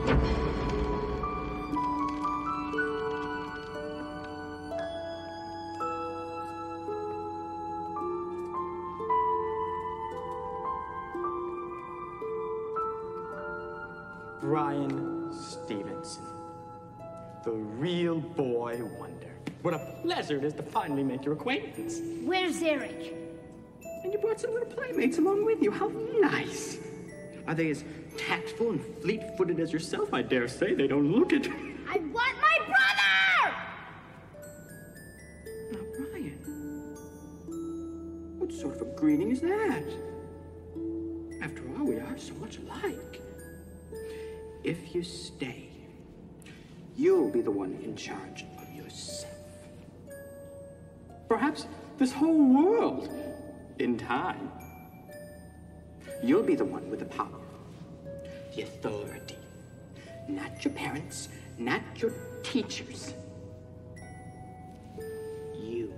Bryan Stevenson, the real boy wonder. What a pleasure it is to finally make your acquaintance. Where's Eric? And you brought some little playmates along with you. How nice. Are they as tactful and fleet-footed as yourself? I dare say they don't look it. I want my brother! Now, Bryan, what sort of a greeting is that? After all, we are so much alike. If you stay, you'll be the one in charge of yourself. Perhaps this whole world in time. You'll be the one with the power, the authority. Not your parents, not your teachers. You.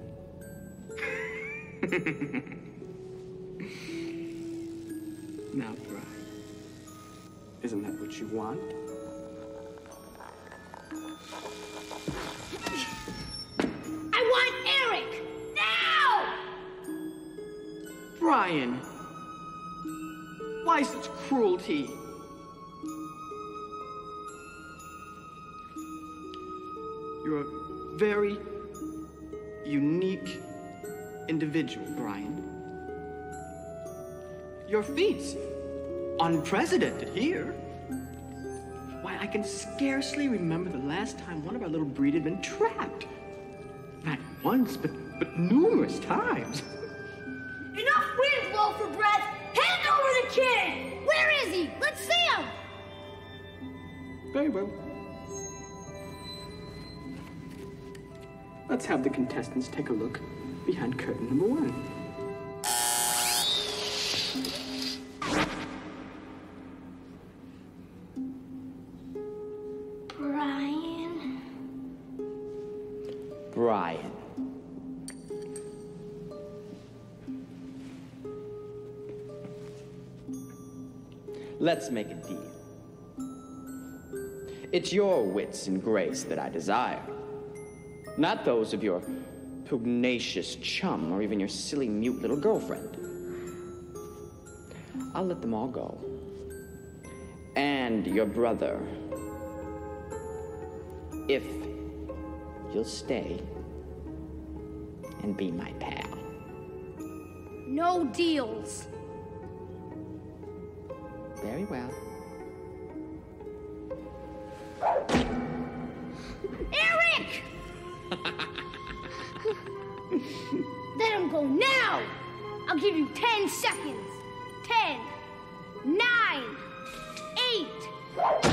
Now, Bryan, isn't that what you want? I want Eric! Now! Bryan, why such cruelty? You're a very unique individual, Bryan. Your feats, unprecedented here. Why, I can scarcely remember the last time one of our little breed had been trapped. Not once, but numerous times. Enough wind blow for breath! Hand over the kid! Where is he? Let's see him! Very well. Let's have the contestants take a look behind curtain number 1. Bryan. Bryan. Let's make a deal. It's your wits and grace that I desire, not those of your pugnacious chum or even your silly, mute little girlfriend. I'll let them all go. And your brother, if you'll stay and be my pal. No deals. Very well. Eric! Let him go now! I'll give you 10 seconds. 10, 9, 8.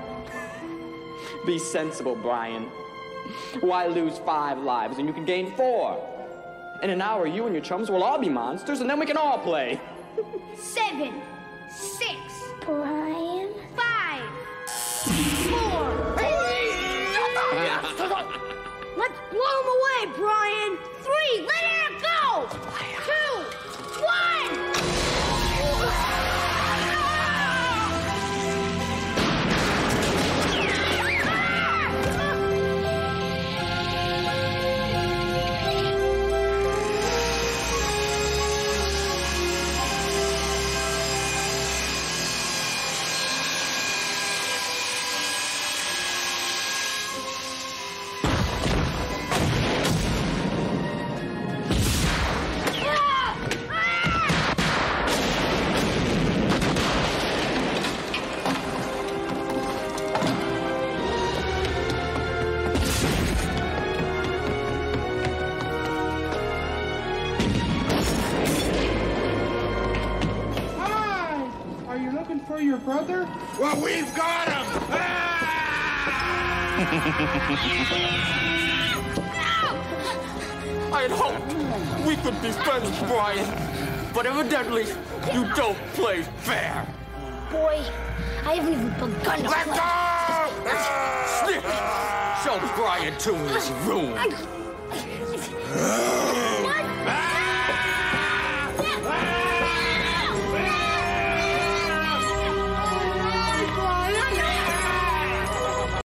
Be sensible, Bryan. Why lose 5 lives when you can gain 4? In an hour, you and your chums will all be monsters, and then we can all play. 7, 6. Bryan? 5, 4. Let's blow him away, Bryan. 3, let Eric go. 2, 1. For your brother? Well, we've got him! I had hoped we could be friends, Bryan. But evidently, you don't play fair. Boy, I haven't even begun to Let play. go! Snip! Show Bryan to his room.